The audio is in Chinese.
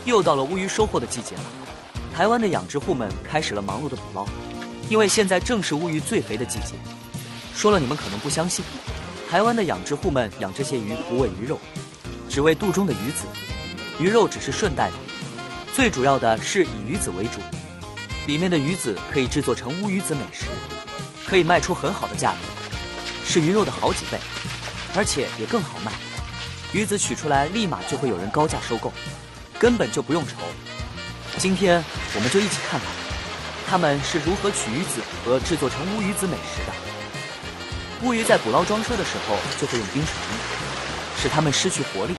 又到了乌鱼收获的季节了，台湾的养殖户们开始了忙碌的捕捞，因为现在正是乌鱼最肥的季节。说了你们可能不相信，台湾的养殖户们养这些鱼不为鱼肉，只为肚中的鱼子，鱼肉只是顺带的，最主要的是以鱼子为主，里面的鱼子可以制作成乌鱼子美食，可以卖出很好的价格，是鱼肉的好几倍，而且也更好卖。鱼子取出来立马就会有人高价收购，根本就不用愁。今天我们就一起看看他们是如何取鱼子和制作成乌鱼子美食的。乌鱼在捕捞装车的时候就会用冰水冲，使它们失去活力。